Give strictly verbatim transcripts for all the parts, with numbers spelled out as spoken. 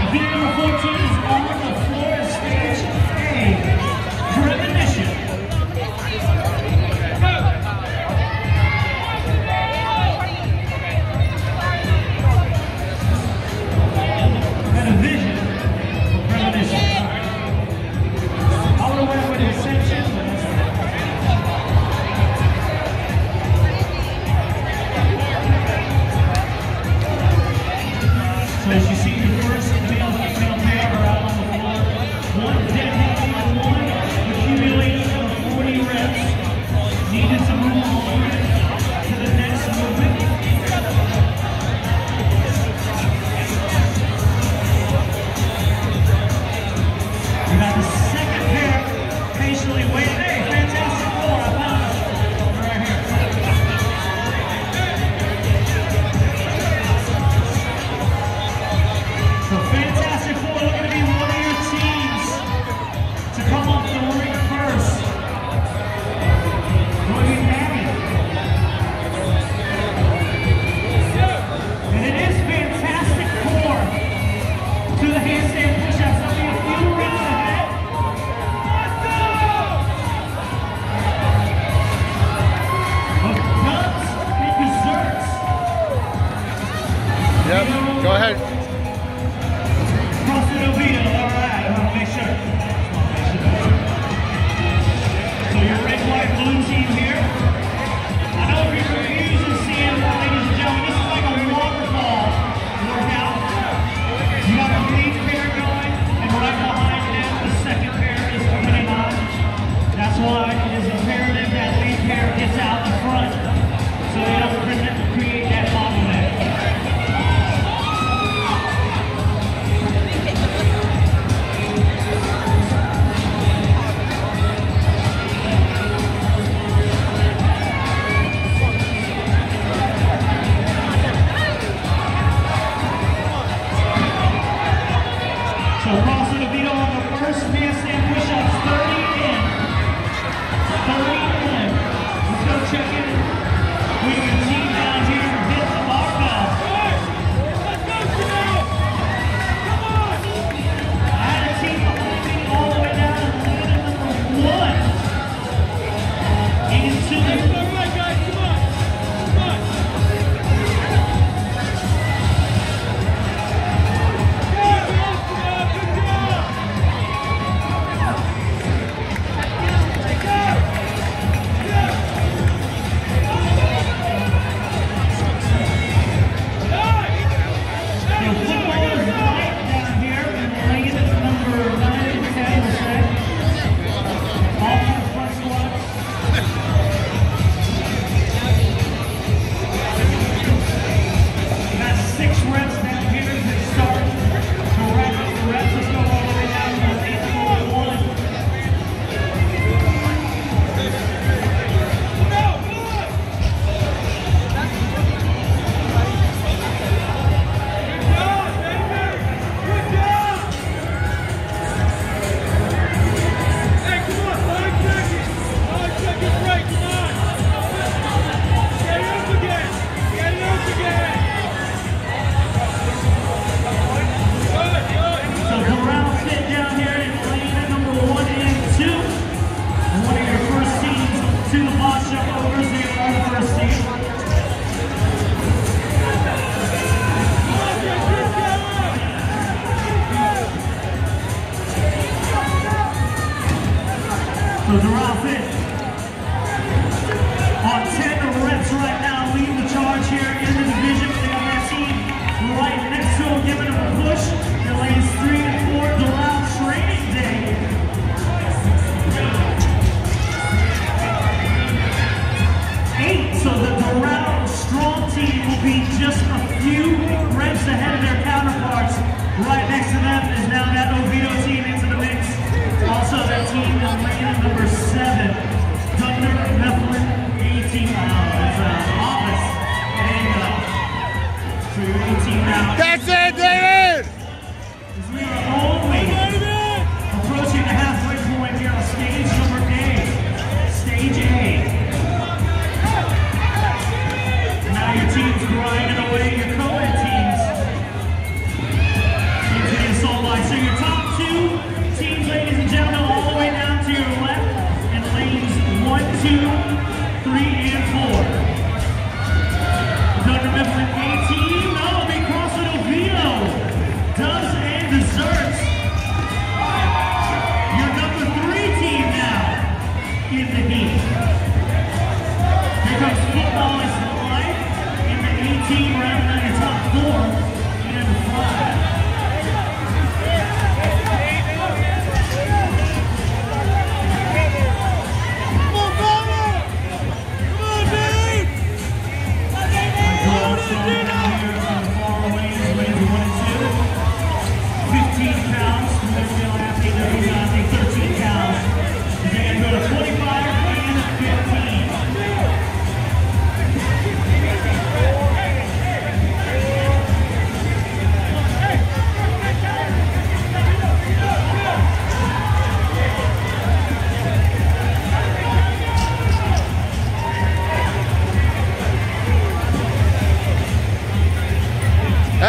Video number fourteen is on the floor at stage A. Premonition. And a vision for premonition. I would have went with the ascension, but that's all right. So as you see, the first male and female pair are out on the floor. One dedicated to one, accumulating of forty reps. Needed to move on to the next movement. We got the second pair patiently waiting. Hey, fantastic four, I found it. Right here. So Fantastic Four looking to be one of your teams to come off the ring first. Going to be Abby. And it is Fantastic Four to the handstand push-ups. There'll be a few reps ahead. Of guns and desserts. Yep, go ahead. CrossFit Oviedo, all right, I want to make sure. So your red, white, blue team here. I know if you're confused and seeing, ladies and gentlemen, this is like a waterfall workout. You got the lead pair going, and right behind them, the second pair is coming on. That's why it is imperative that lead pair gets out in front, so they don't create that bottleneck. So CrossFit Oviedo on the first handstand push-ups, thirty in. thirty in. Let's go check in. We have a team down here to hit the barbell. I had a team behind me all the way down to leader number one. Into the So Rowdy on ten reps right now, leading the charge here in the division. They got that team right next to him, giving him a push. The lanes three and four, the Rowdy training day. Eight, so the Rowdy strong team will be just a few reps ahead of their counterparts. Right next to them is now that Oviedo team into the mix. Also, that team is rated number seven, Thunder Mifflin eighteen. Oh, that's uh, Office. There you go. So your eighteen now. That's it, David! As we are only approaching the halfway point here on stage number A. Stage A. Now your team's grinding away, your co-ed teams. Into the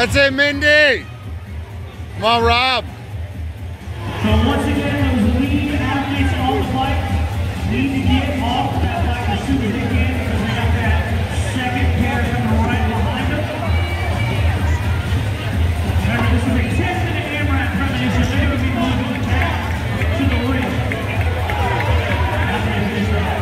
That's it, Mindy. Come on, Rob. So once again, those lead athletes on the bike need to get off that bike as soon as they can because they got that second pair coming right behind them. Remember, this is a ten minute AMRAP premonition. They're going to be moving back to the ring. After they finish that.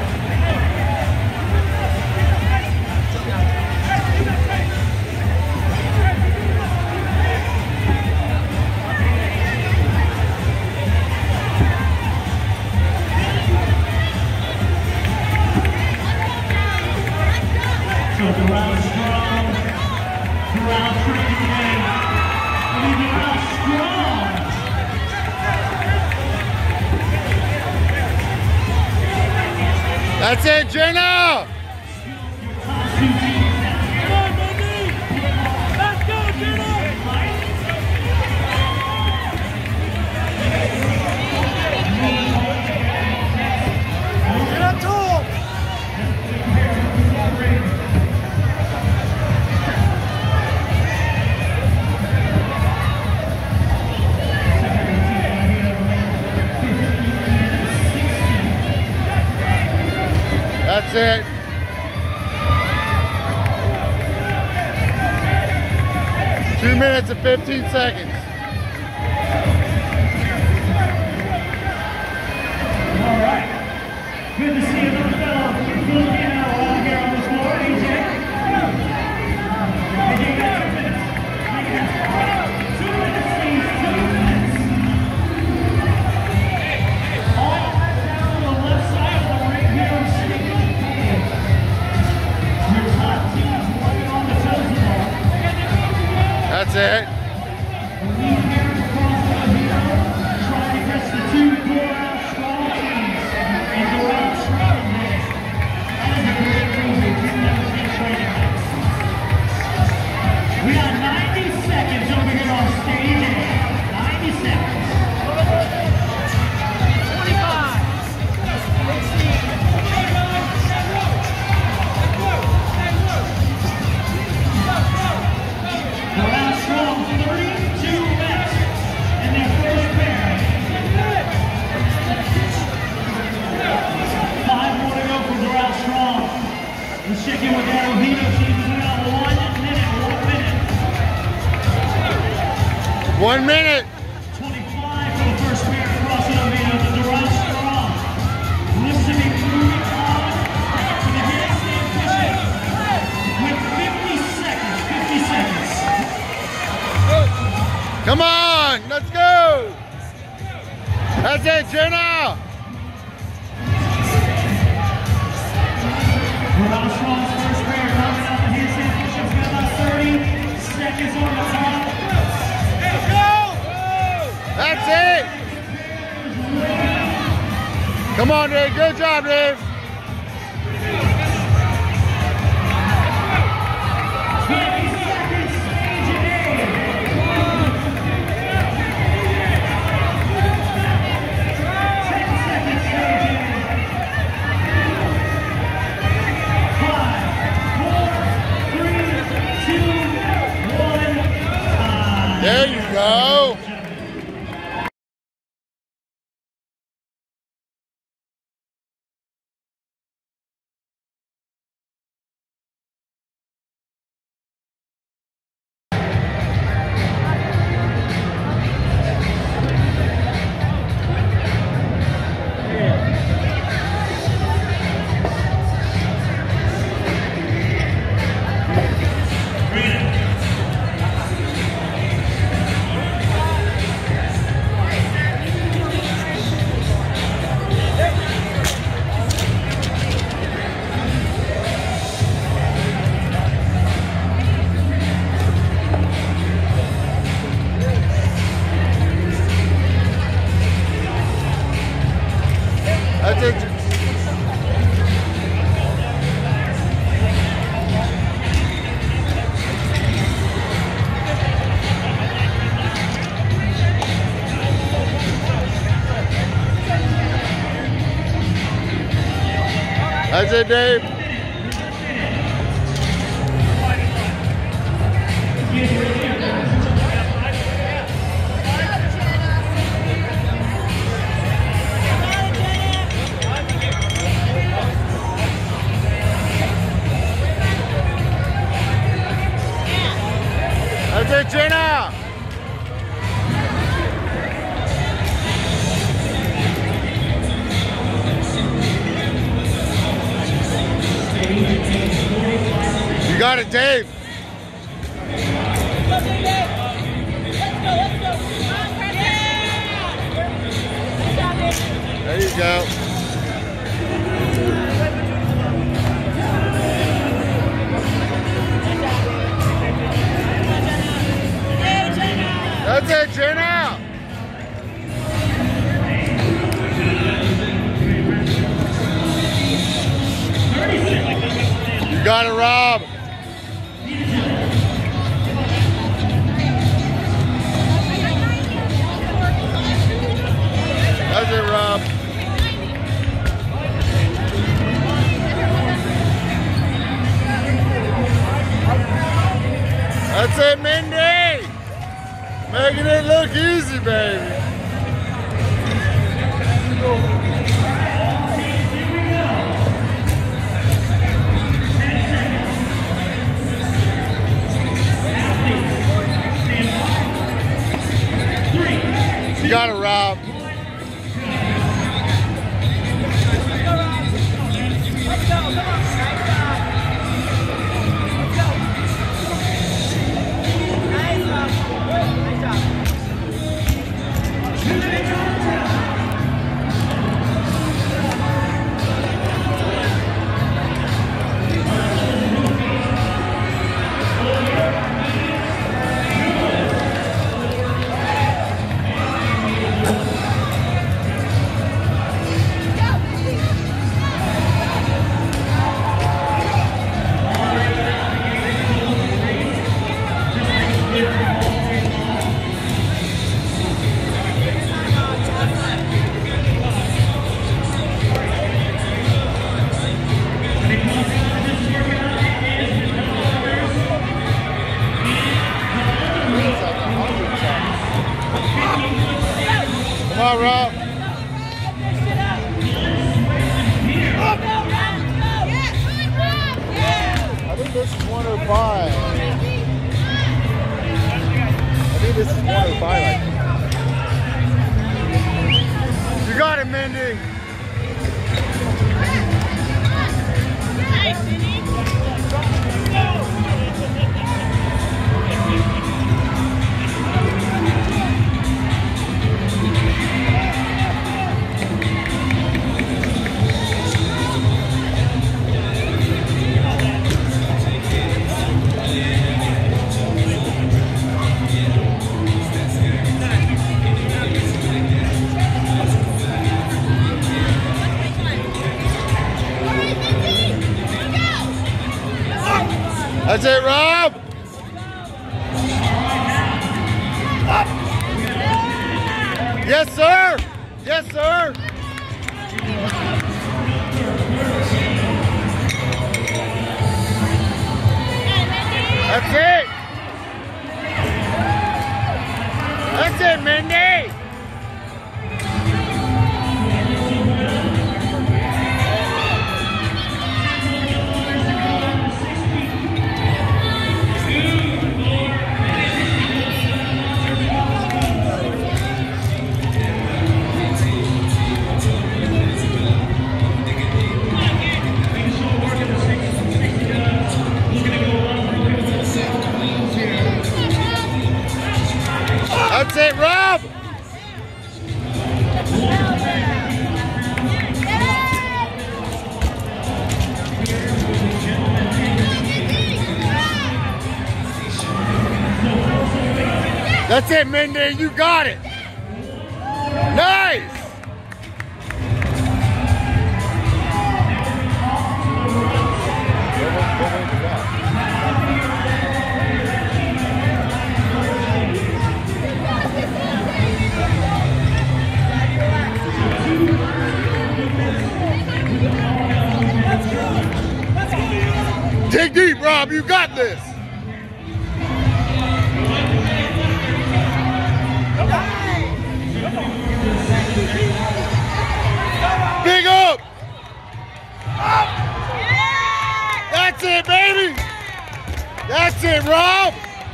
So Doral strong, Doral training today. I mean, Doral strong. That's it, Jenna. Your top two teams down here. Come on, baby. Let's go, Jenna. Get up to him. That's it. Two minutes and fifteen seconds. All right. Good to see another fellow Filipino out here on the floor, A J. A J, you got two minutes. Make it two minutes, please. Two minutes. All down on the left side of the ring here on City. Your top teams working on the toes of the ball. That's it. The lead here across the hero, trying against the two Doral strong teams. And Doral strong man. That is a great reason to never get training this. We got ninety seconds over here on stage A. ninety seconds. twenty-five. Doral strong, thirty-two left in their first pair. Five more to go for Doral strong. Let's check in with that Oviedo team. We got one minute, one minute. One minute. twenty-five for the first pair across the Oviedo to Doral strong. Listening, moving on to the handstand push-up with fifty seconds, fifty seconds. Come on, let's go. That's it, Jenna. Doral strong's first pair coming out the handstand push-ups. Got about thirty seconds on the top. Let's go! That's it. Come on, Dave. Good job, Dave. twenty seconds, stage A. ten seconds, stage A. Five, four, three, two, one, time. There you go. That's it. That's it, Dave. Get ready. got it, Dave. There you go. That's it, chin out. You got it, Rob. That's it, Rob. That's it, Mindy. Making it look easy, baby. You got it, Rob. Let's go, come on. Nice job. Let's go. Nice job. Nice job. Come on, Rob. I think this is one oh five. I think this is one oh five. You got it, Mindy. That's it, Rob. Yes, sir. Yes, sir. That's it. That's it, Mindy. That's it, Rob! That's it, Mindy, you got it! Nice! Dig deep, Rob, you got this. Big up. That's it, baby. That's it, Rob.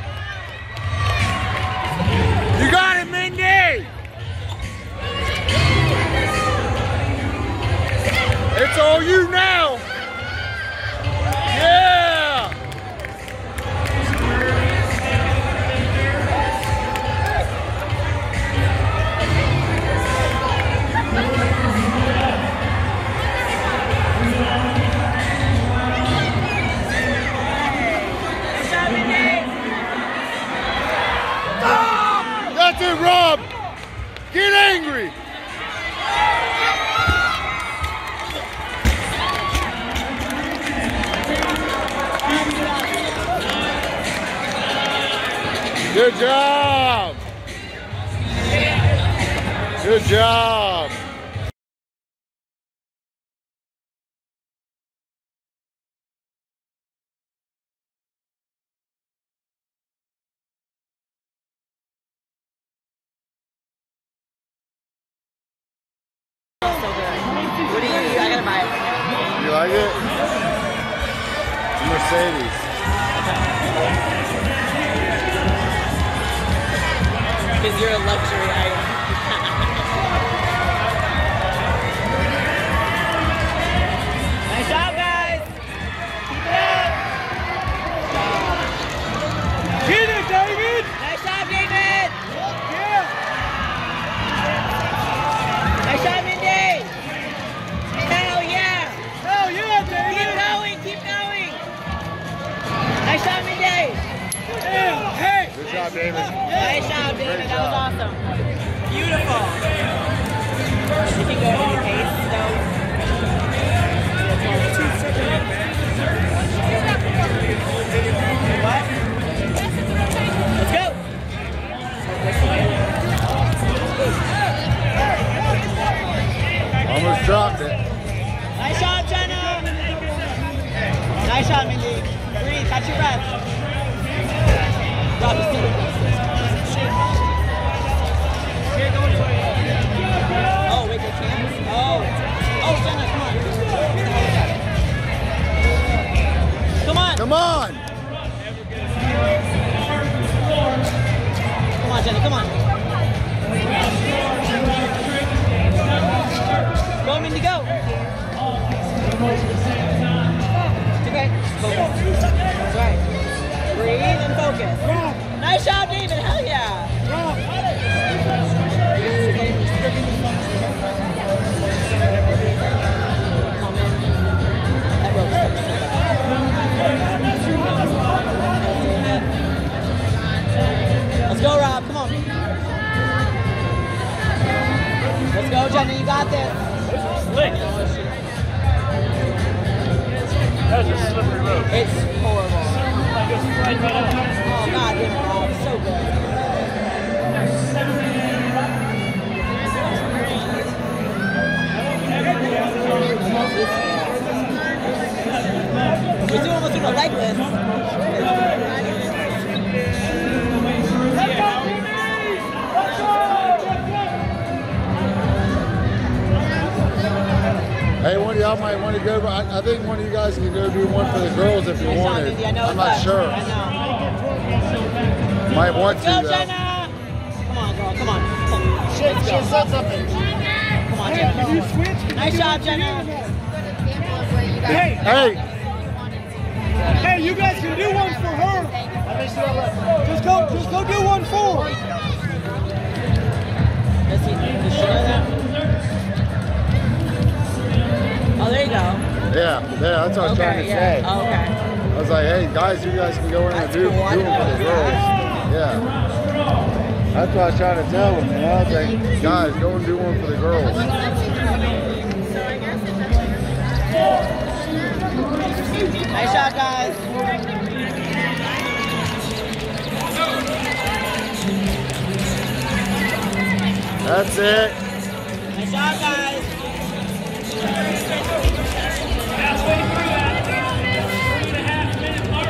You got it, Mindy. It's all you now. Yeah! it, Rob. Get angry. Good job. Good job. What do you, I gotta buy it. You like it? Mercedes. Because you're a luxury item. Nice job, guys. Keep it up. Get it, David. Nice job, David. Yeah. Nice job, Mindy. Hell yeah. Hell yeah, David. Keep going, keep going. Nice job, Mindy. Yeah. Hey. Good job, David. Nice job, David. That was awesome. Beautiful. You can go at any pace, though. What? Let's go. Almost dropped it. Nice shot, Jenna. Nice shot, Mindy. Breathe. Catch your breath. Drop the seat. Oh, wait, there's hands? Oh. Oh, Jenna, come on. Come on. Come on. Come on, Jenna, come on. Go, Mindy, go. It's okay. Focus. That's right. Breathe and focus. Nice job, David. Hell yeah. Let's go, Rob. Come on. Let's go, Jenna. You got this. Slick. That was a slippery road. It's horrible. Just right right up. Oh, God, damn it, Rob. So good. We're doing almost doing a leg lift. Let's go, Bobbies! Let's go! Hey, one of y'all might want to go, but I, I think one of you guys can go do one for the girls if you wanted. I'm not sure. I know. Might want to, Go, though. Jenna! Come on, girl, come on. Come on. She, she said something. Come on, Jenna. Can you switch? Nice job, Jenna. Hey, Hey, hey, you guys can do one for her. Just go, just go do one for her. Does he, does she know that? Oh, there you go. yeah, yeah, that's what I was Okay, trying to yeah. say. Oh, okay. I was like, hey, guys, you guys can go in and That's do, cool. I do them didn't for the know girls. that. Yeah. That's what I was trying to tell them, you know? I was like, guys, go and do one for the girls. Nice shot, guys. That's it. Nice shot, guys. Halfway through that, three and a half minute mark.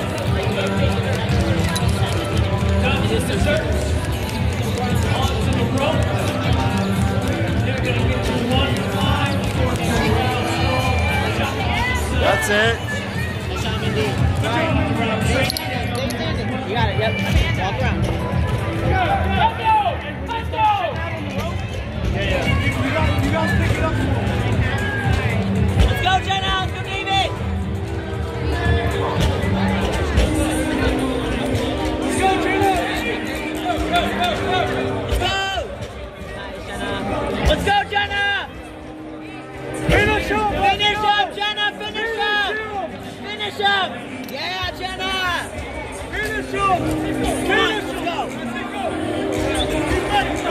Comes the dessert. Onto the rope. They're going to get to one five before the round. That's it. Nice shot, Mindy. All right. Stay standing. You got it, yep. Walk around. Let's go! Let's go! Yeah, yeah. You, you, guys, you guys pick it up for me. Let's go, Jenna. Let's go, David. Let's go, Jenna! Go, go, go, go! Let's go. Nice, Jenna. Let's go, Jenna. Finish up! Finish up, Jenna. Finish up. Finish up. Yeah, Jenna. Finish up! Come on, let's go. Finish!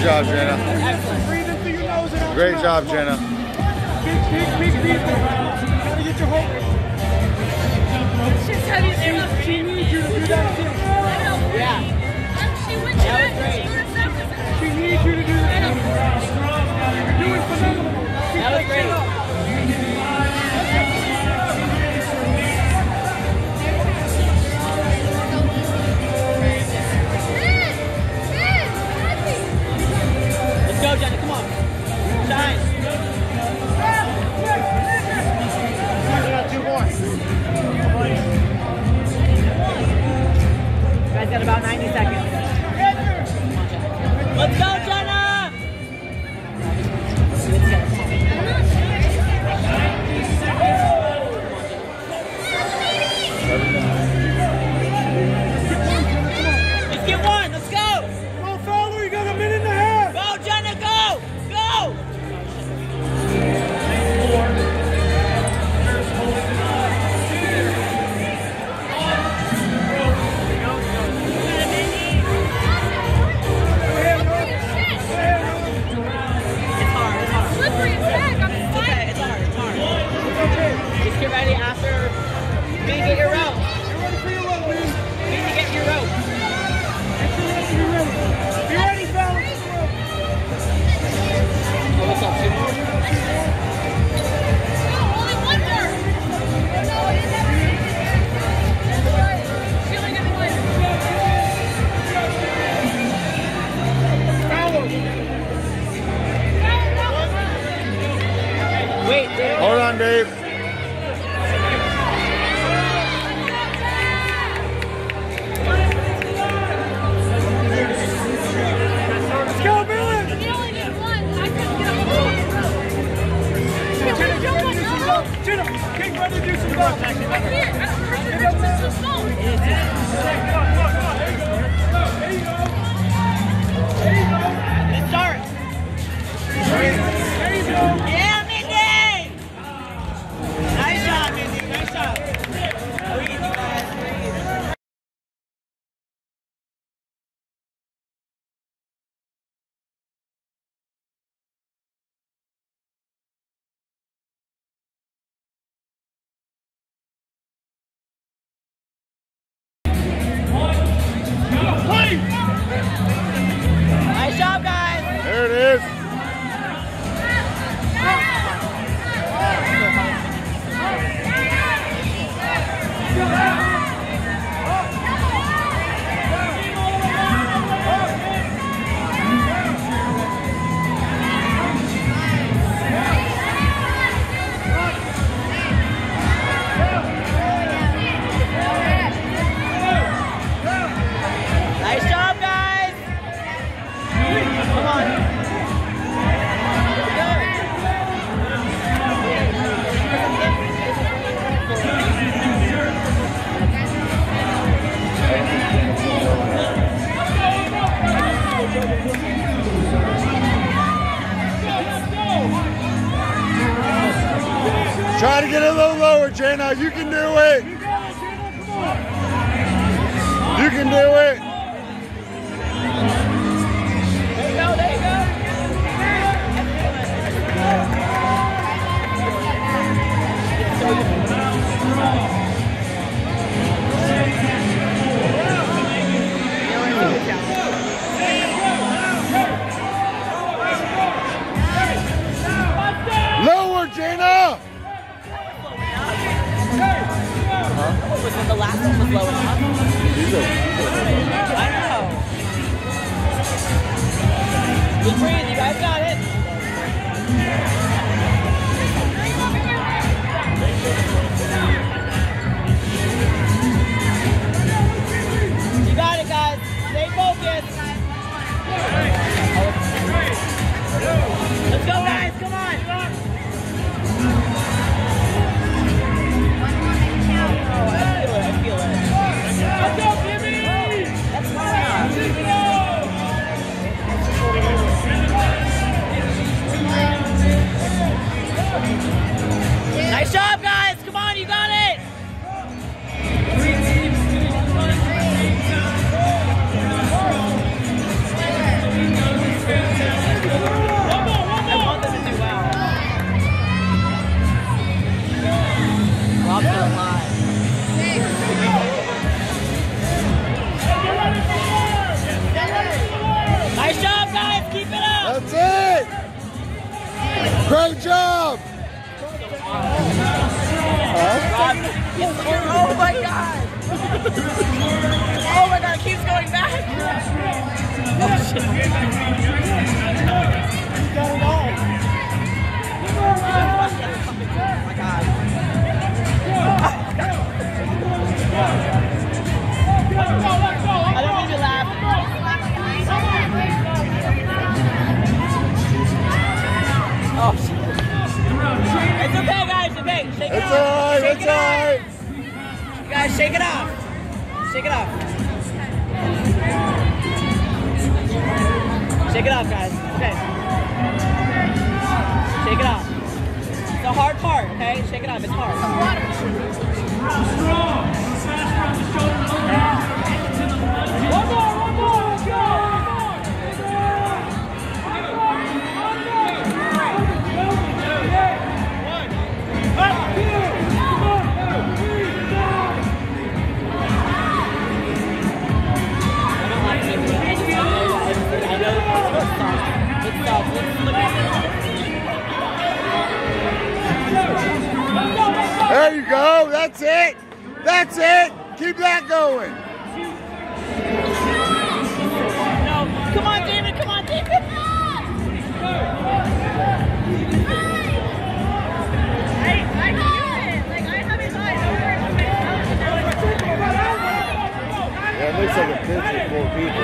Good job, Jenna. Excellent. Breathe in through your nose and out Great your job, mouth. Jenna. Big, big, big breathe. Gotta get your hope. She's heavy. She needs you to do that too. Yeah. She went to That was it. great. She needs you to do that. You're doing phenomenal. Keep That was shit great. up. Let's go, Jenna. Come on. Shine. Two more. You guys got about ninety seconds. Let's go, Jenna! Let's get one. Let's go. Come on, Fowler. You got a minute and a half. Go, Jenna. Go. Go. It's hard. It's hard. Slippery as heck. I'm It's okay. fine. It's hard. It's hard. Just get ready after. You need to get your rope. You're ready for your rope, man. You need to get your rope. Get your ready. Be ready. Be ready, Fowler. Oh, what's up? Two more? No, only one more. No, it is everything. Feeling everyone. Fowler. Wait, Dave. Hold on, Dave. Let's go, Billy. You only need one. I couldn't get up. Jenna, get ready to do some dumps. Jenna, get ready to do some dumps. I can't. I don't know. Her grip is too small. There you go. There you go. Let's start. There you go. Yeah, Mindy! Nice job, Mindy. Nice job. Breathe, you guys. Breathe. Nice job, guys. There it is. Nice job, guys. Come on. Try to get a little lower, Jenna. You can do it. You can do it. There you go, there you go. Lower, Jenna. What was it? The last one was low enough. Great job! Rob, oh my god! Oh my god, it keeps going back! Oh shit. You got it all. Oh my god. I don't mean to laugh. Oh shit. It's okay, guys. It's okay. Shake it It's off. alright, Shake it's it off. alright. You guys, shake it off. Shake it off. Shake it off, guys. Okay. Shake it off. It's a hard part, okay? Shake it off. It's hard. Strong. Fast from the shoulder. One more, one more. Let's go. There you go. That's it. That's it. Keep that going. No. Come on, David. Come on, David. Yeah, it looks like a pitch with four people.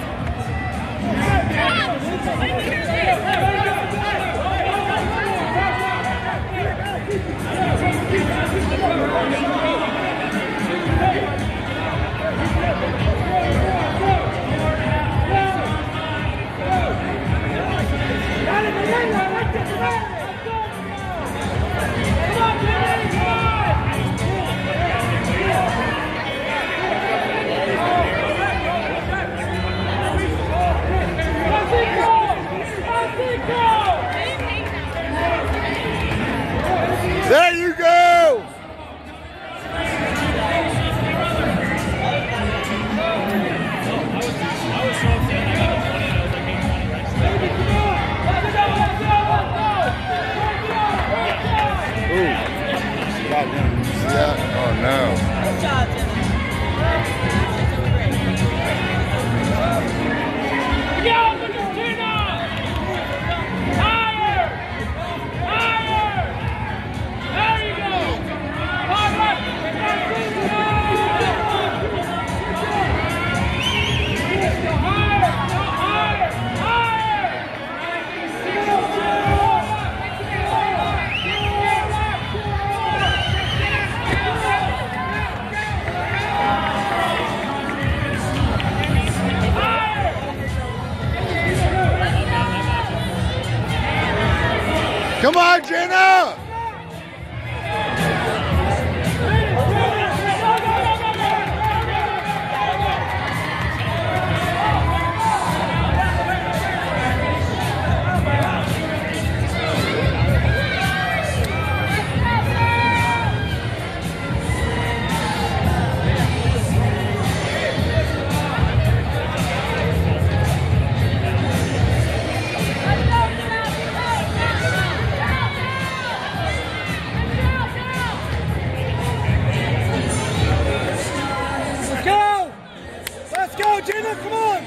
There you go! Ooh. Goddamn. See that? Oh no. Good job, Jenna. Go, Christina! Higher! Higher! There you go! All right! Higher! Higher! Higher! Come on, Jenna! Come on!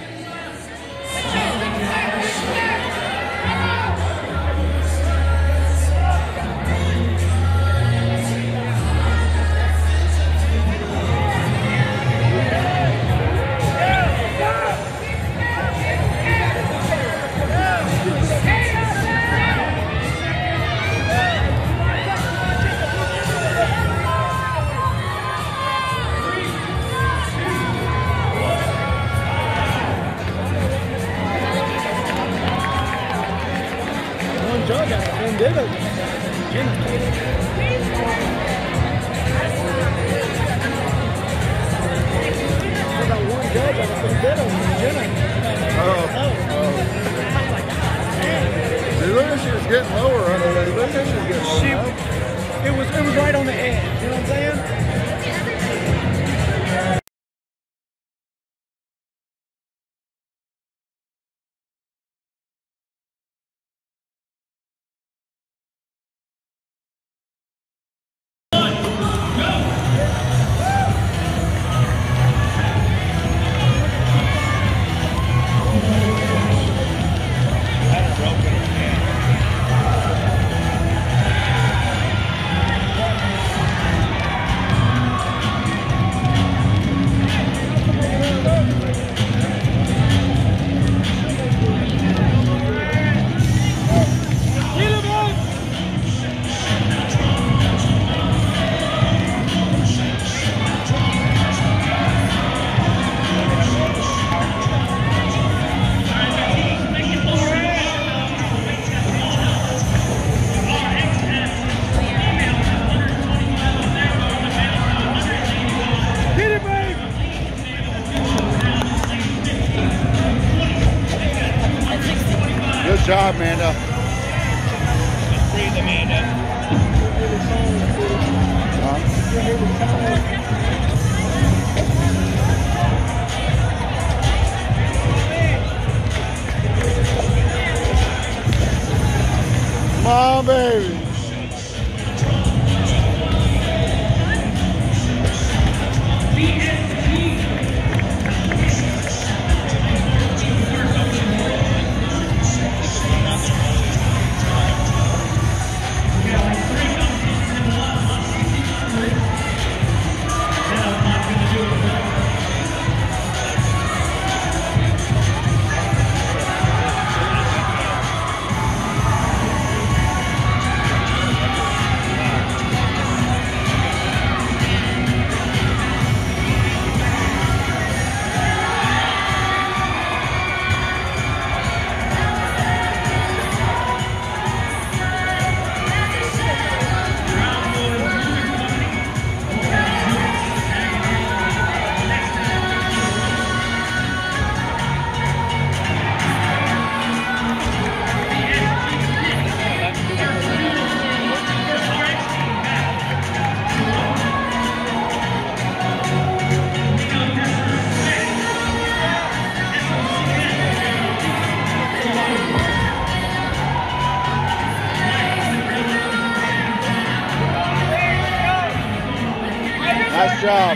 Judge out of Vendetta. Jenna. I got one judge out of Vendetta. Jenna. Oh. Oh. See, look at she was getting lower under there. Look at she was getting lower. She, it was it was right on the edge. You know what I'm saying? job, Amanda. Breathe, Amanda. Huh? Come on, baby. Nice job.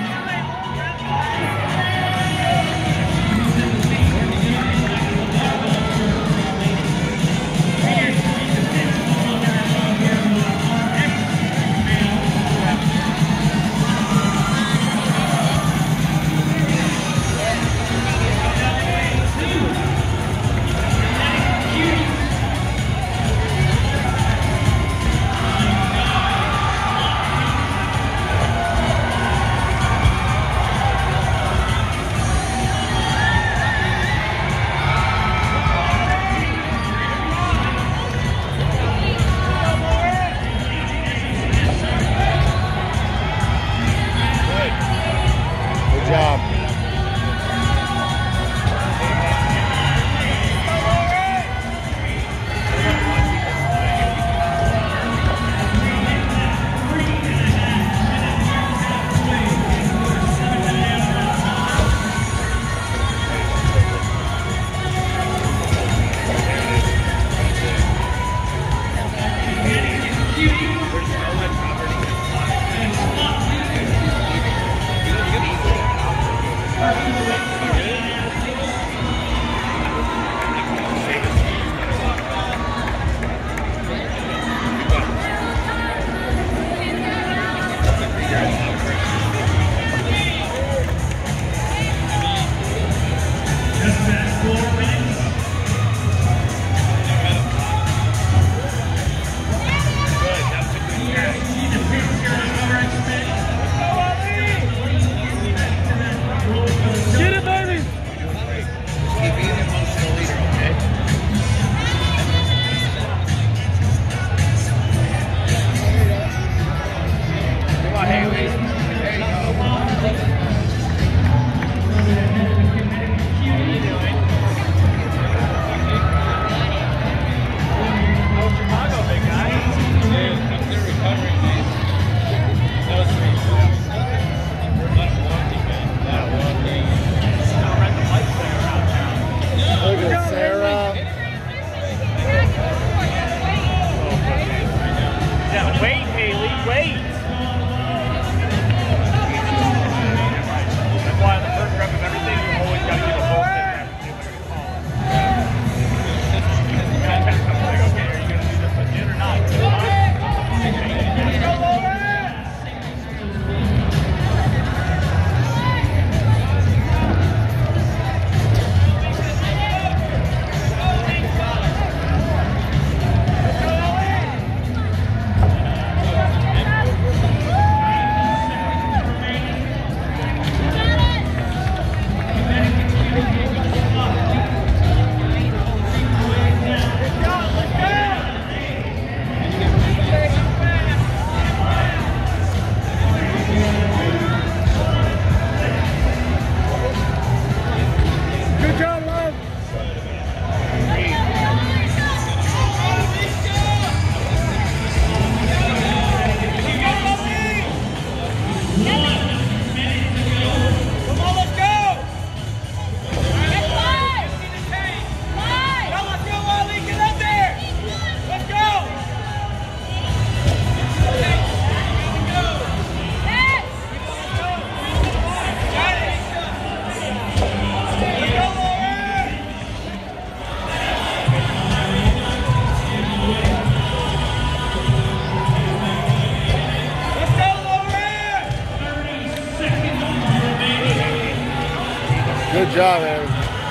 job, Aaron.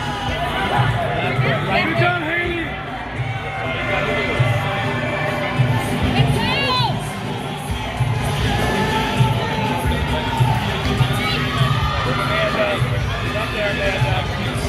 Good job, Haley. Up there, man.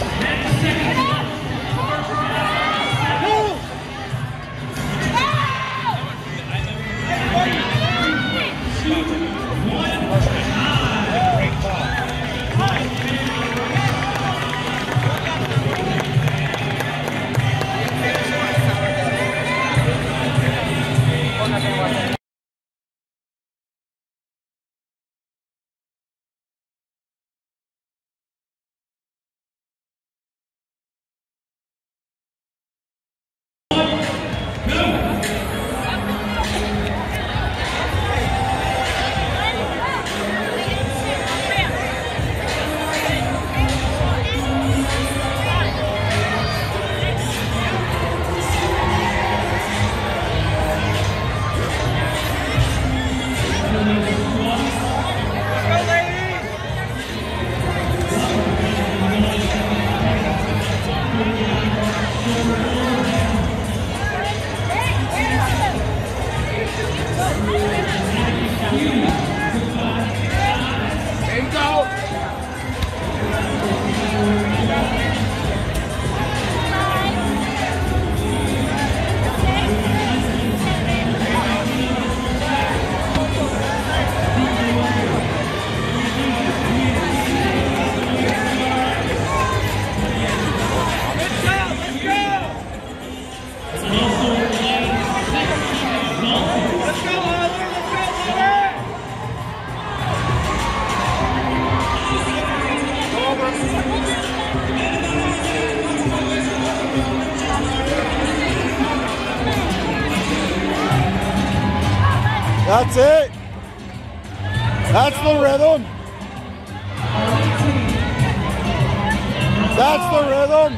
That's it. That's the rhythm. That's the rhythm.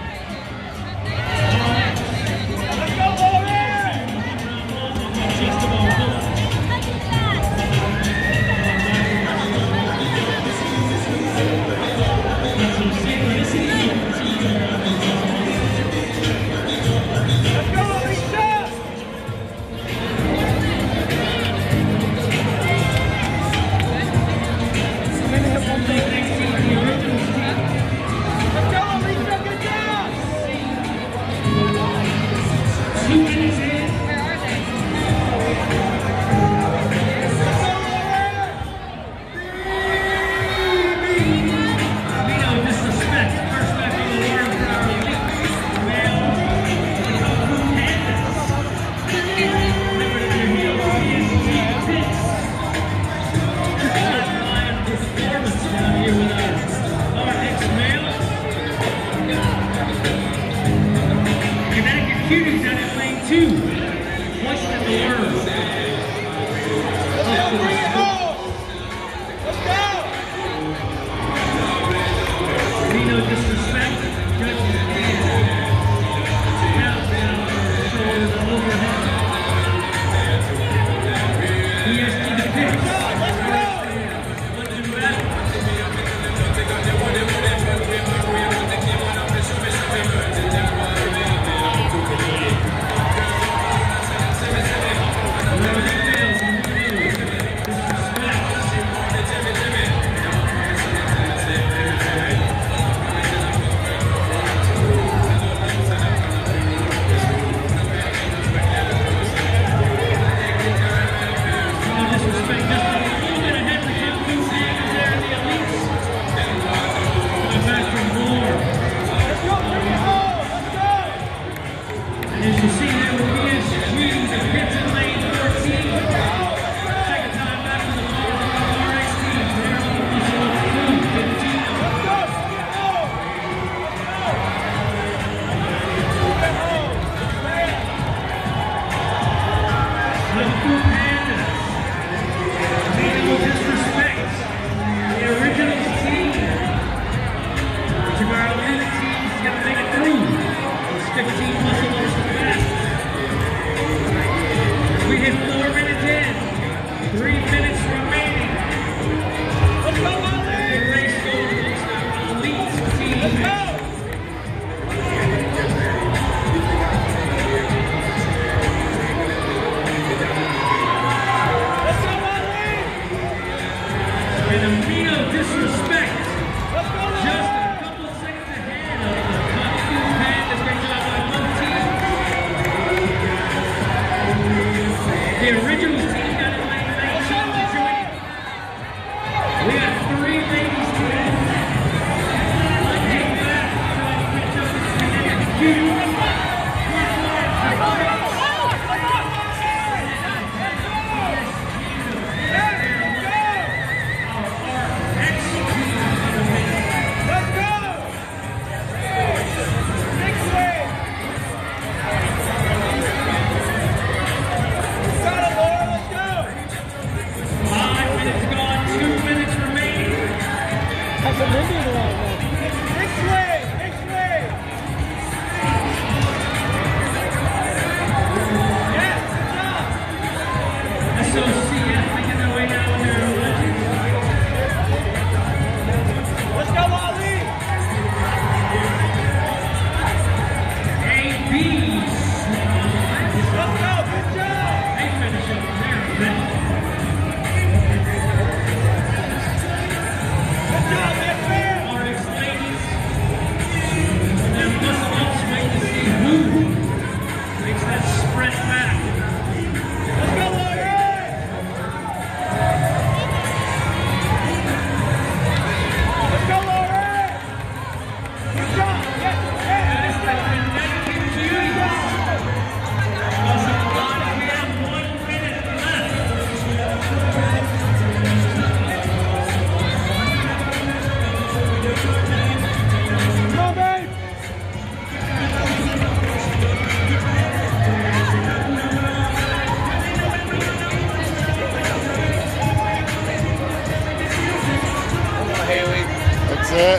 That's it.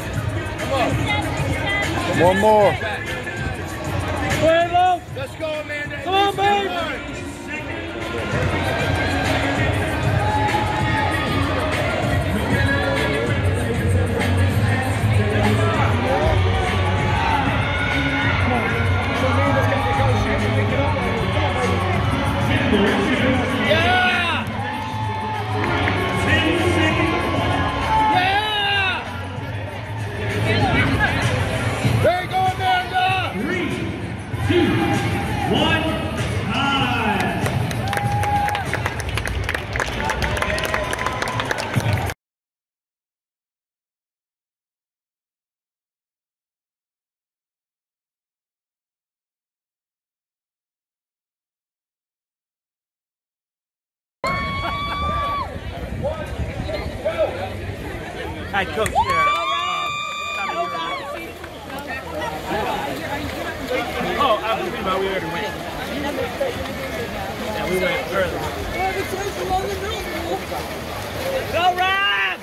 One more. Let's go, Amanda. Come on, babe. Hi, Coach there. Oh, I was thinking about we already went. Yeah, we went early. Go, Rob!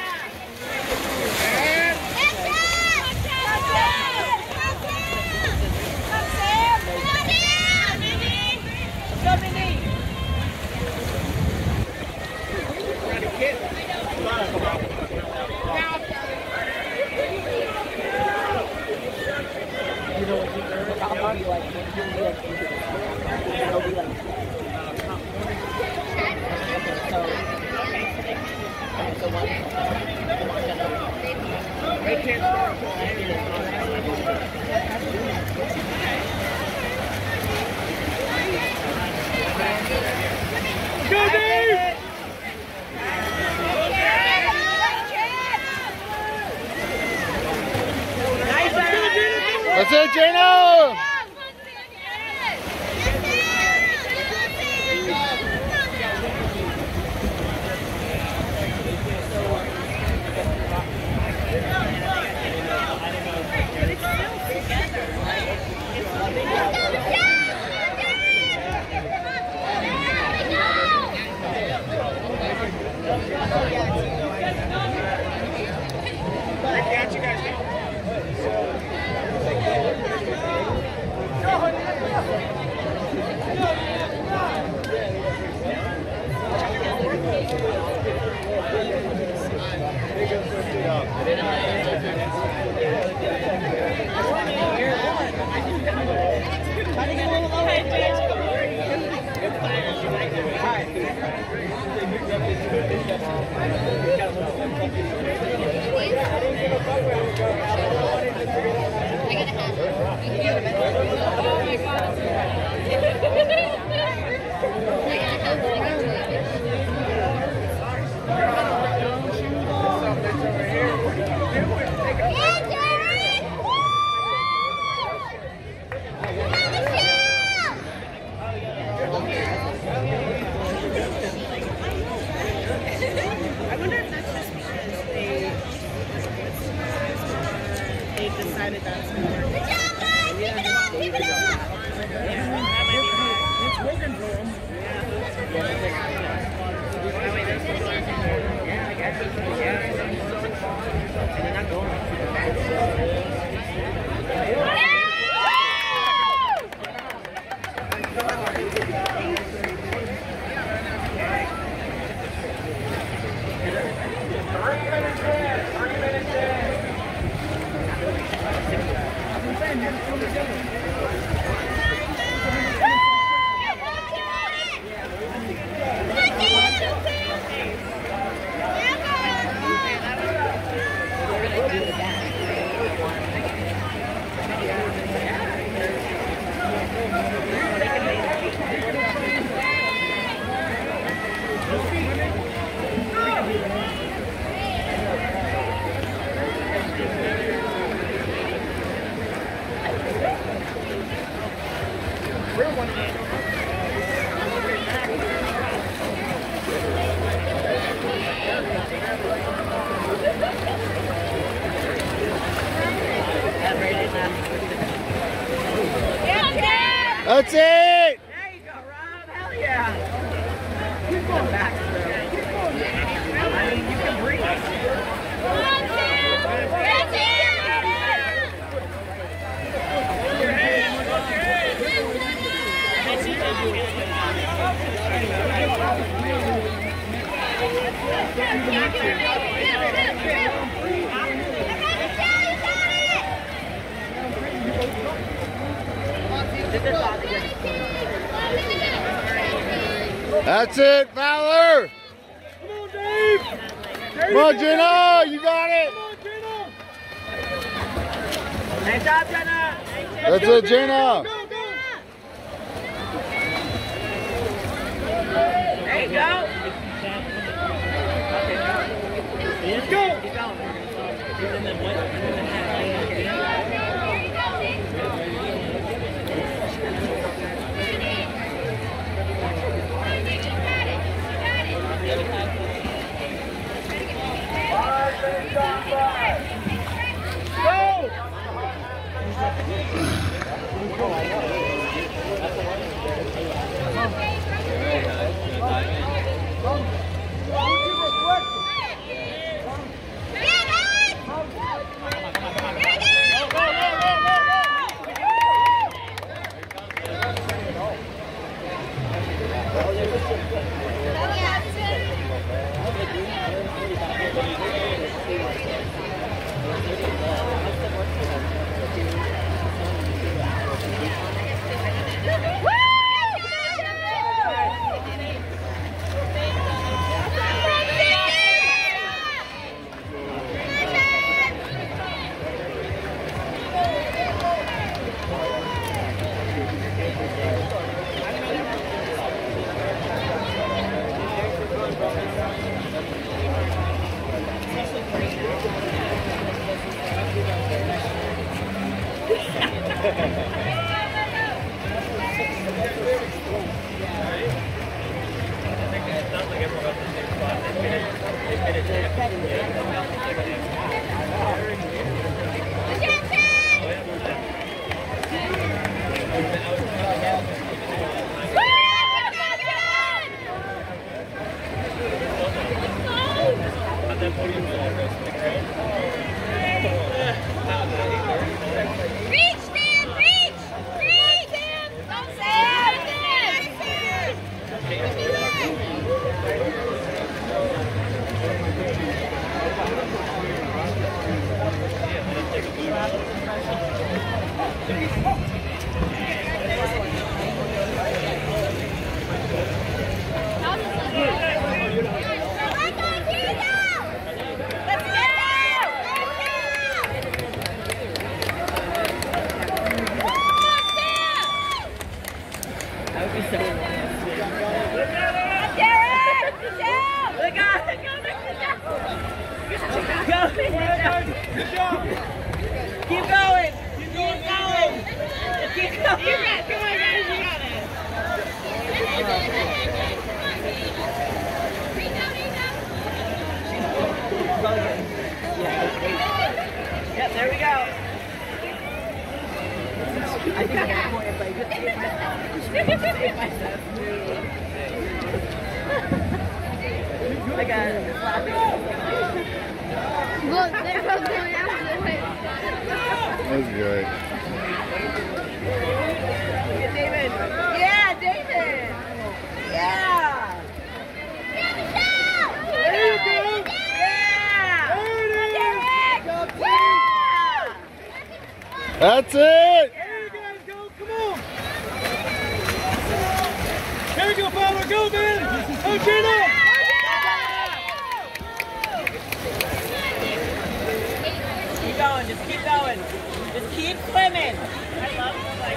That's it, Jano! Keep it up! Keep it up! It's working for him. Yeah, I got you. Yeah. And they're not going. That's it! There you go, Rob. Hell yeah. Keep going back through. I mean, you can breathe. One, two, that's That's it, Fowler! Come on, Dave! Come on, Jenna! You got it! Come on, Jenna! Nice job, Jenna. That's it, Jenna! Go, go! There you go. Let's go! Keep going. Reach, Dan! Reach! Reach! Don't say Keep going. Keep going. Keep going. Keep going. Come on, guys. You got it. Yep, there we go. I think I got a point, but I just saved myself. Saved myself. I got it. Laughing. Look, they're both going after it. That's great. David. Yeah, David. Yeah. There you go. Yeah. There it is. Yeah. That's it. There you guys go. Come on. There you go, Fowler. Go, man. Oh, Gina. Keep going. Just keep going. Just keep swimming. I love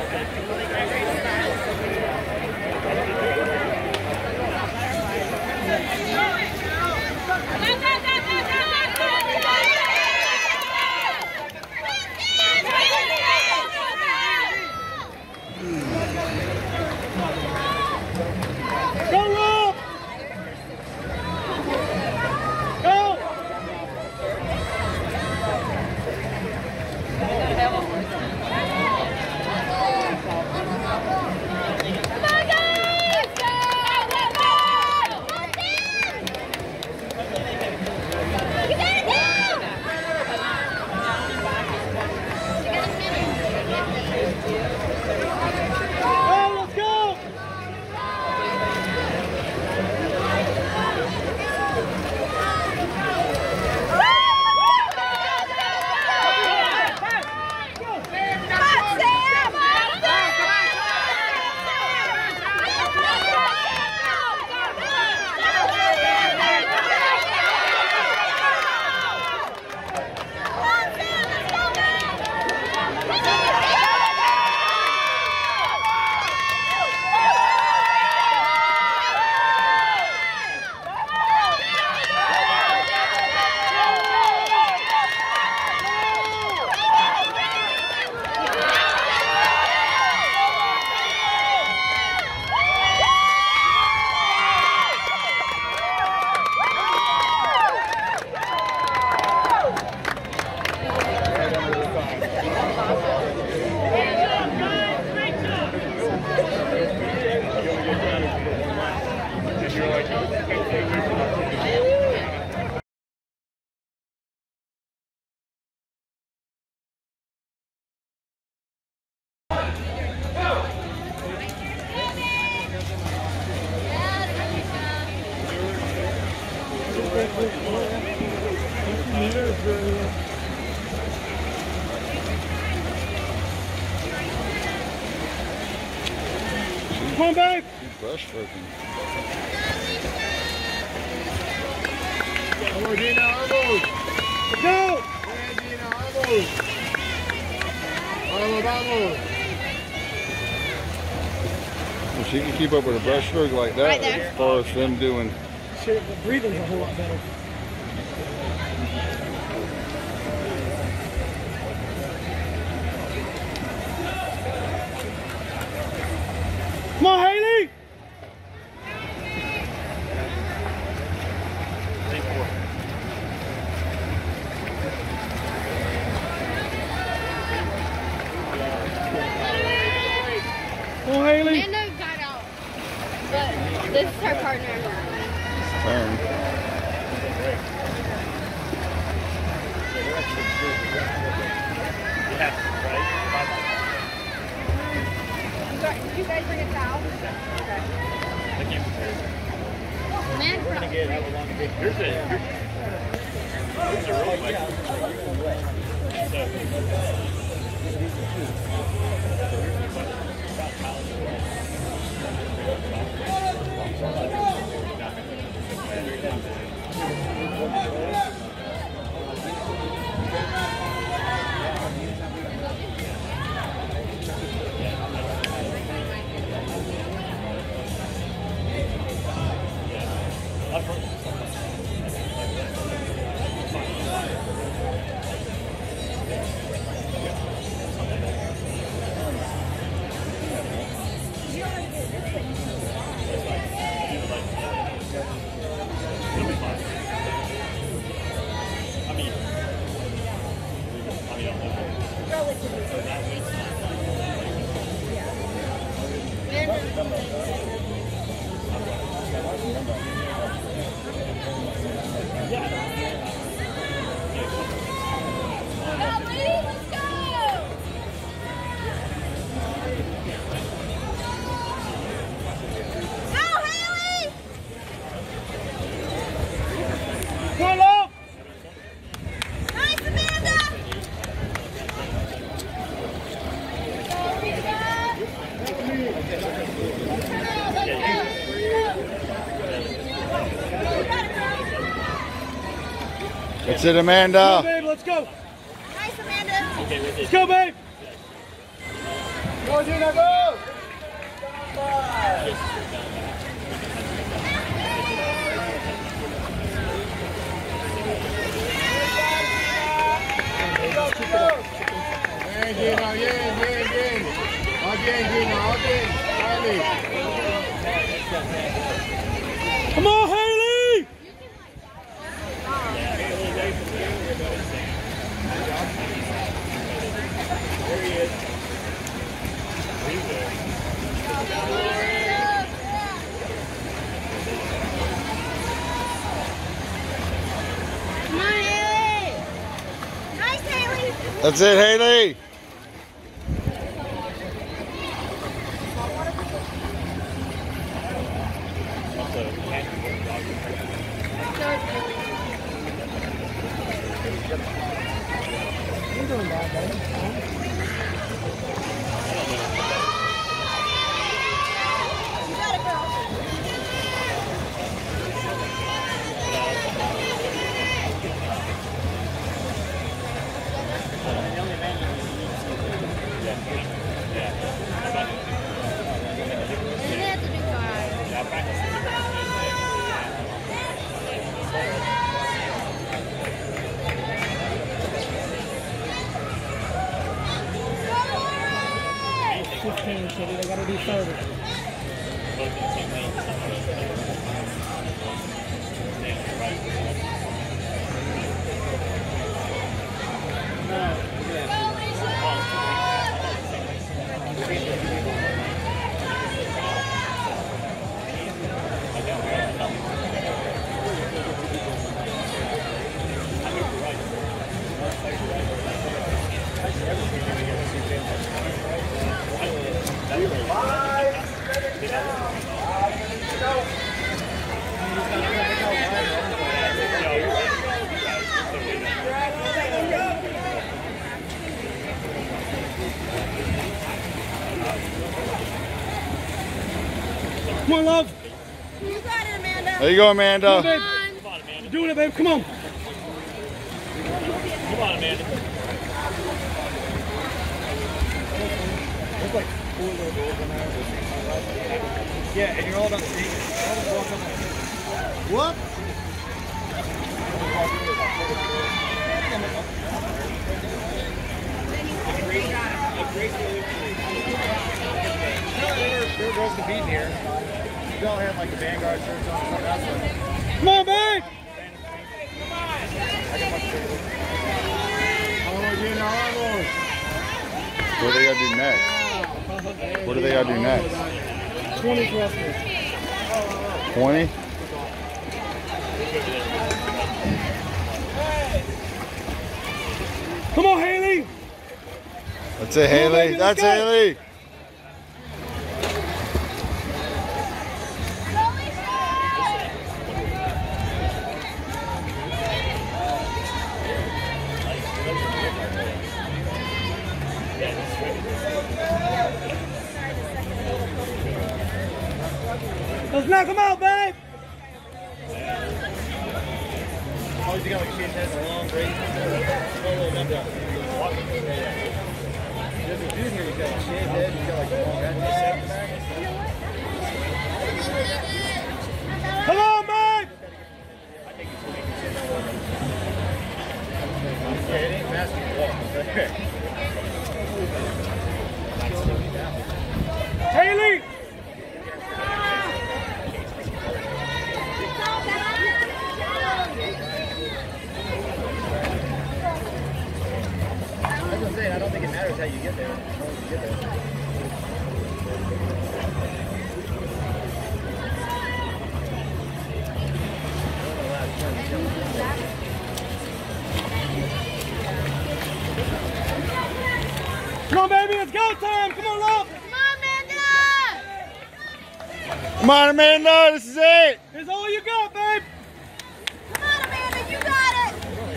Go, Rob. Go. Go, let's go. Come on, babe. Breaststroking. Come on, Gina, elbows. Go. Yeah, Gina, elbows. Vamos, vamos. If she can keep up with a breaststroke like that, Right there. as far as them doing. Shit, the breathing's a whole lot better. Come on, Haley! Come on, Haley! Amanda got out, but this is her partner. Turn. Did you guys bring a towel? Man, We're gonna get how long it takes. Here's a here's, here's a rope like That's it, Amanda. Come on, babe, let's go. Nice, Amanda. Let's go, babe. Go, Gina, go! Yeah, Gina, yeah, yeah, yeah. Again, Gina, again. Haley. Come on, Haley. There he is. Come on, Haley. Nice, Haley. That's it, Haley. You got it, girl. You have to do five. fifteen, Kitty. They gotta do thirty. Come on, love. You got it, Amanda. There you go, Amanda. Come on, babe. Come on. You're doing it, babe. Come on. Come on, Amanda. There's like four little girls in there. Yeah, and you're all about to see. What? There are girls competing here. You all have like the Vanguard shirts on. Come on, babe! What do they gotta do next? What do they gotta do next? twenty thrusters. twenty? Come on, Haley! That's it, Haley. That's Haley. Let's knock him out, babe! Oh, you got like shit has a long break. There's a dude here, you got a shaved head, you got like a long head. Come on, babe! Yeah, it ain't basketball. Haley! I was gonna say, I don't think it matters how you get there. As long as you get there. Come on, baby, it's go time. Come on, love. Come on, Amanda! Come on, Amanda, this is it. Here's all you got, babe. Come on, Amanda, you got it!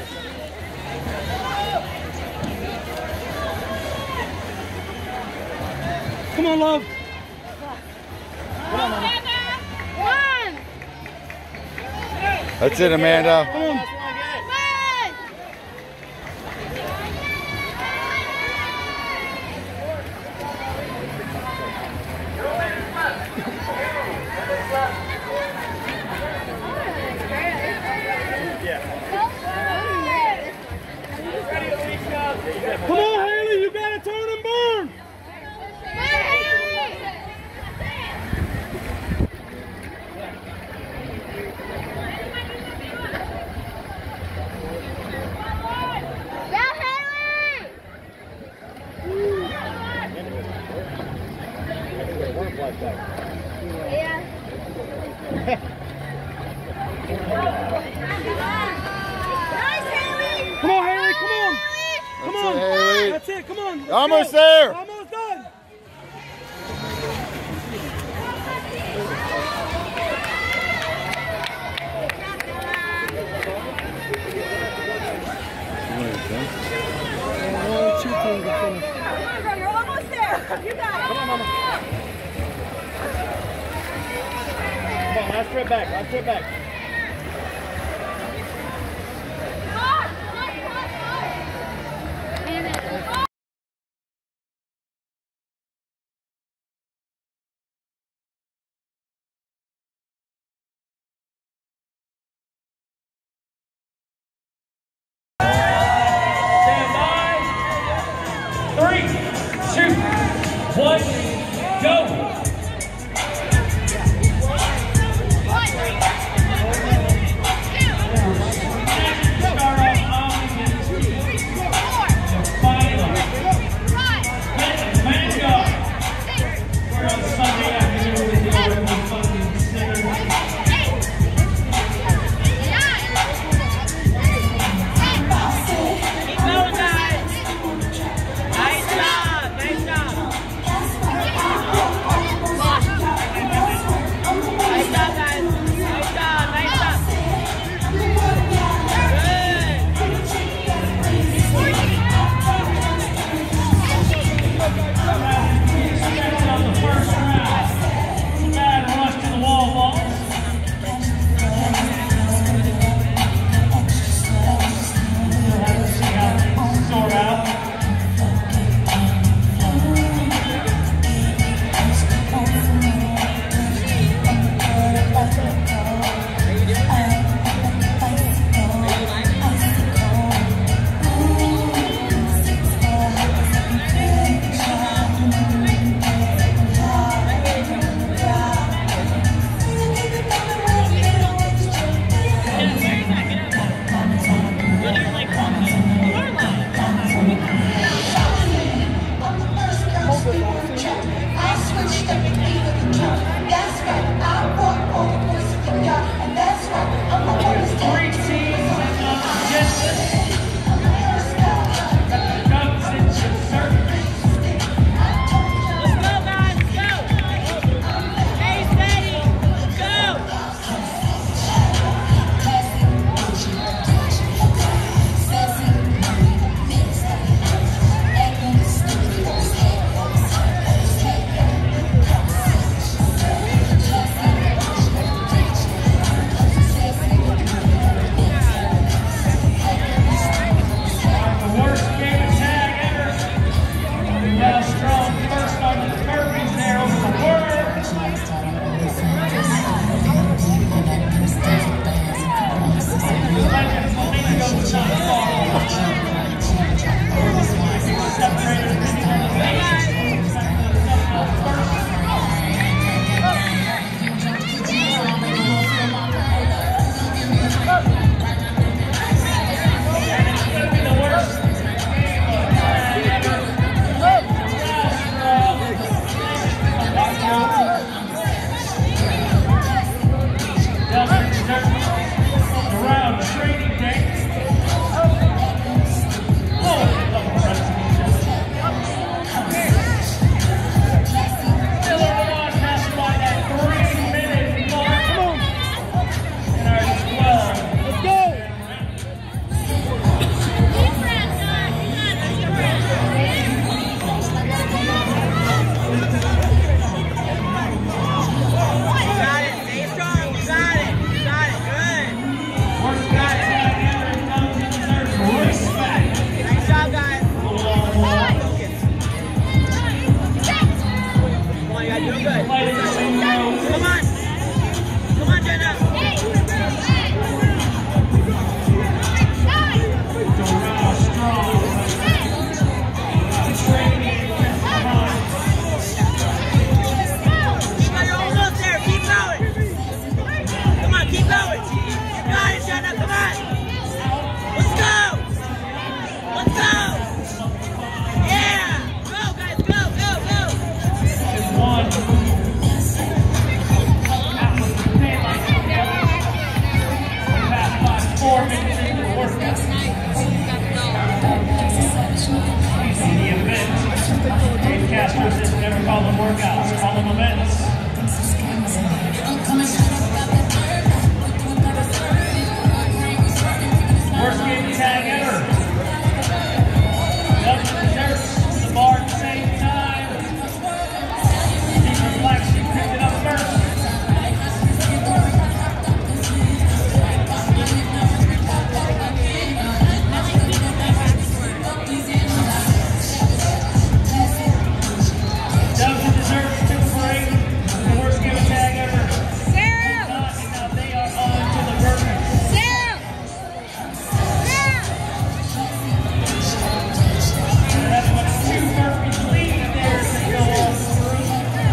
Come on, love. Come on, Amanda! One! That's it, Amanda. Come on. One! Come on, Haley, you gotta turn and burn. Come on, Haley! Go, Haley! Yeah. Nice, Haley! Come on, Haley, come on. Come That's on. it, Haley. That's it, come on. Let's Almost go. there. Almost done. You're almost there. You got it. Come on, Mama. Come on, last trip back. Last trip back. Three, two, one, go. Vanguard. We're on Sunday afternoon with the Oregon fucking Center. Keep going, guys. Nice job. Nice job. Nice job, guys. Nice job. Nice job. Stretch on the first round. Bad rush to the wall balls. We'll have to see how things sort out. masters this, never call them workouts, call them events. Worst game tag ever. Doesn't desserts the bar at the same time. Deeper Black Sheep picked it up first. Dozen desserts, two for eight. The worst game tag ever. Sarah! Not, and now they are on to the burpees. Sarah! And that's what two burpees leading there to go on through.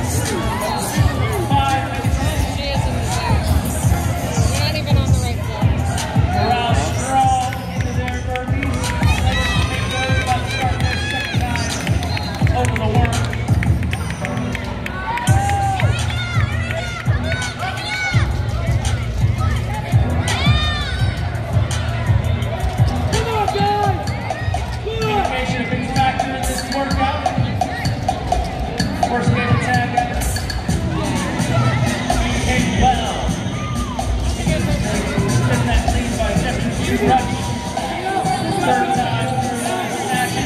Five minutes. She is in the Sarah. We're not even on the right floor. Morale strong into their burpees. They're about to start their second time over the work. Communication a big factor in this workout. First game of tag ever. Communication Bunnell. Took that lead by seventeen rush. Third time through the action.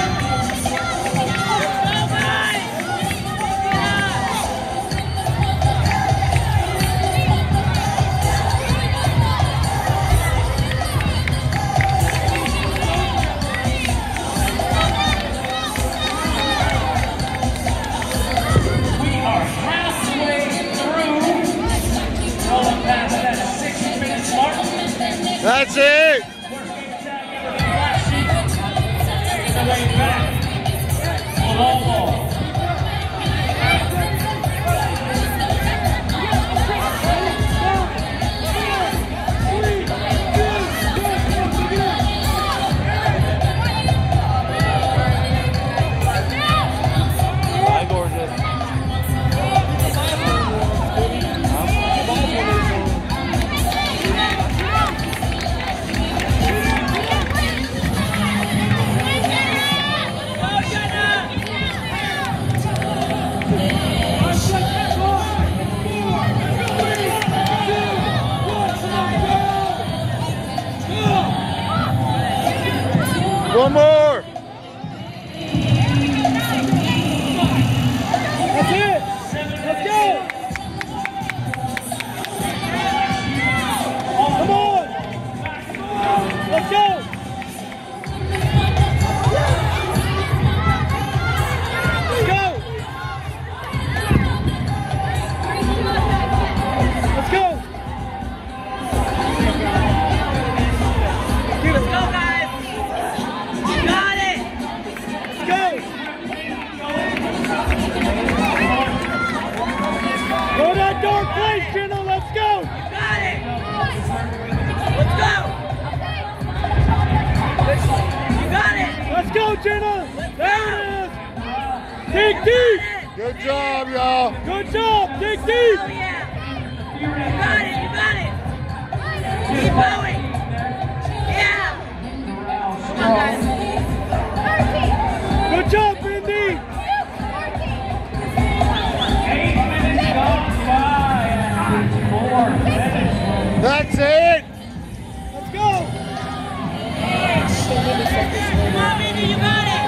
We are halfway through. Rolling past that six minute mark. That's it. Worst game of tag ever for Black Sheep. The way back. The long ball. Hi, gorgeous. One more. That's it. Let's go. Come on. Let's go. Let's go. Let's go. Let's go, guys. You got it. Let's go. Go that dark place, Jenna. Let's go. You got it. Let's go. You got it. Let's go, Jenna. There it is. Dig deep. Good job, y'all. Good job. Dig deep. Hell yeah. You got it. You got it. Keep going. Yeah. Come on, guys. Good job, Mindy. Eight minutes gone by and four minutes. That's it. Let's go. Come on, Mindy. You got it.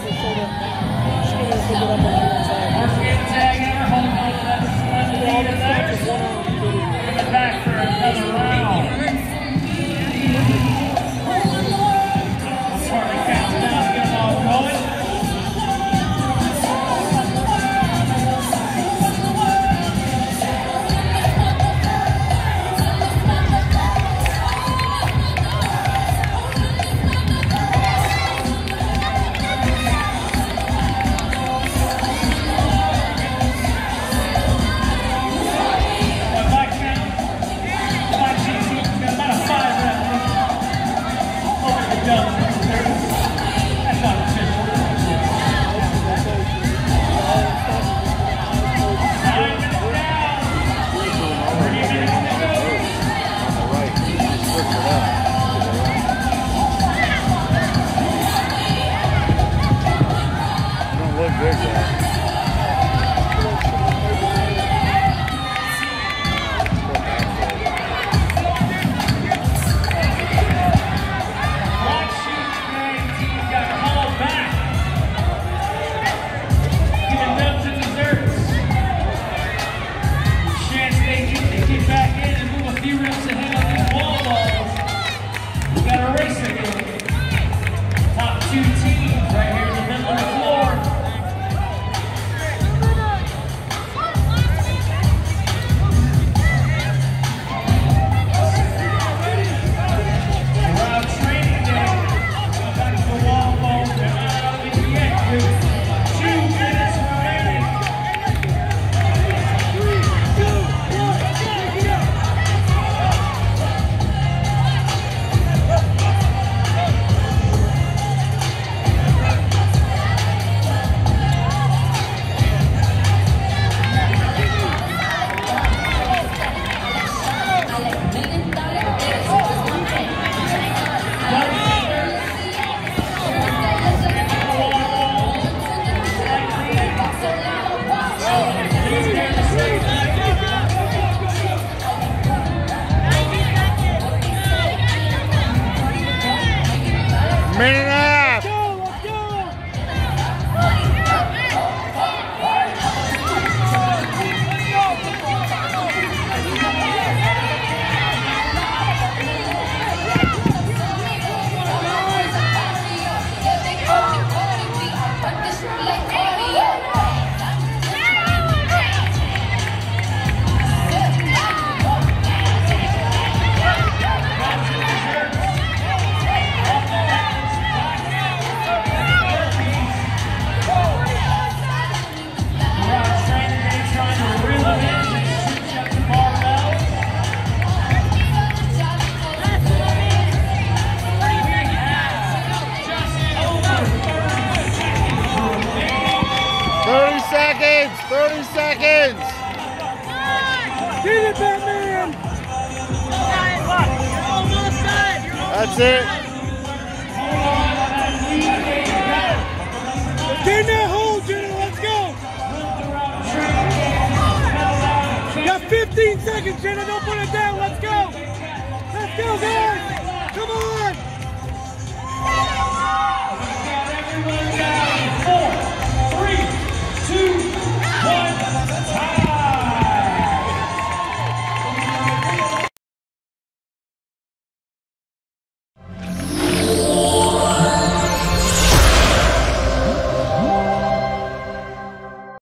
First game tag ever. Hold on to that splendid lead in there. Coming back for another round. Start the countdown. Get them all going. seconds. thirty seconds. Get it, Batman. You're almost done. You're almost That's it. Get in that hole, Jenna. Let's go. You got fifteen seconds, Jenna. Don't put it down. Let's go. Let's go, go.